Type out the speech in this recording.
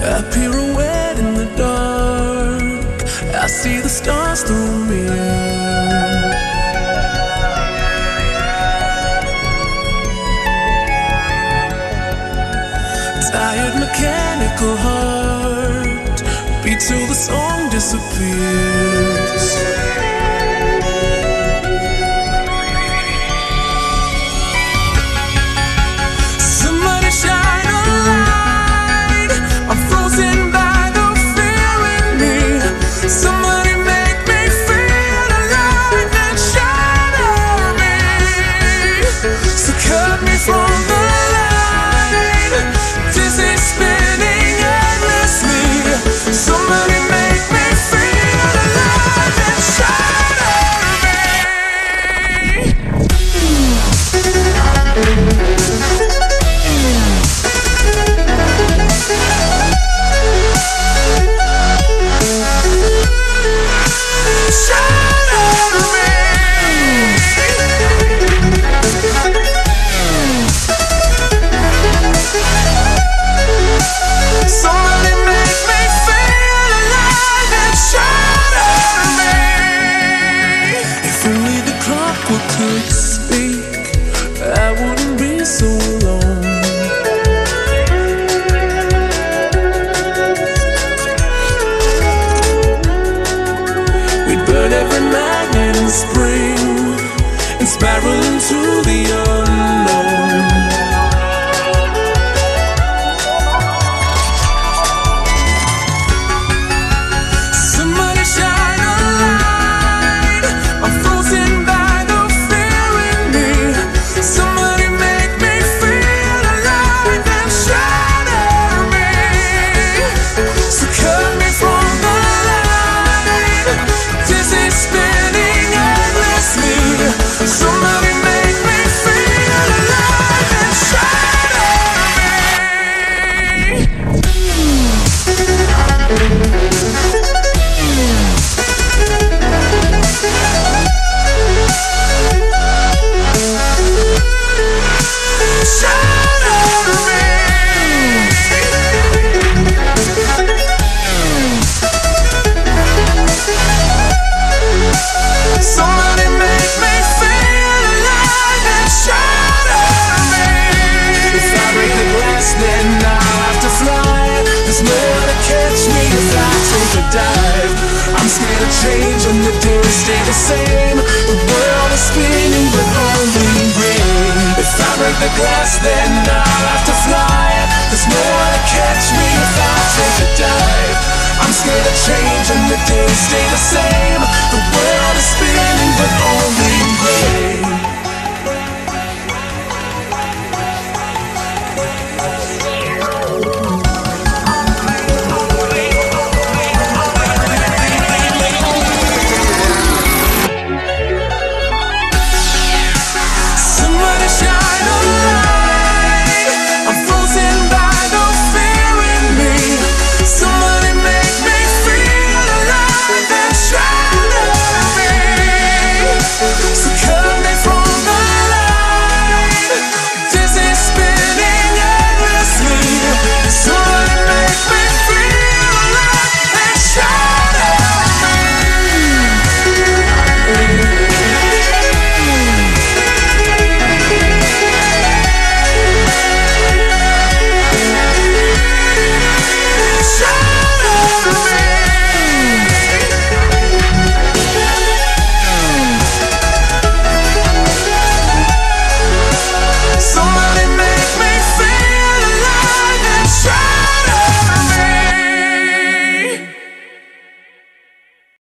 I pirouette in the dark, I see the stars through me. Tired mechanical heart beat till the song disappears. Somebody shine a light, I'm frozen by the fear in me. Somebody make me feel alive and shatter me. So cut me from the light, dizzy spinning endlessly. Somebody make me feel alive and shatter me. Somebody make me feel alive and shatter me. If only the clockwork could speak, I wouldn't be so alone. We'd burn every night in spring and spiral into the unknown. Somebody shine a light, I'm frozen by the fear in me. Somebody make me feel alive and shatter me. So cut me from the light, dizzy spinning endlessly. Somebody make me feel alive and shatter Somebody make me feel alive and shatter me. If I break the glass, then I'll have to fly. There's nowhere to catch me if I take a dive. I'm scared of change and the days stay the same. The world is spinning but only rain. If I break the glass, then I'll have to fly. There's nowhere to catch me if I take a dive. I'm scared of change and the days stay the same.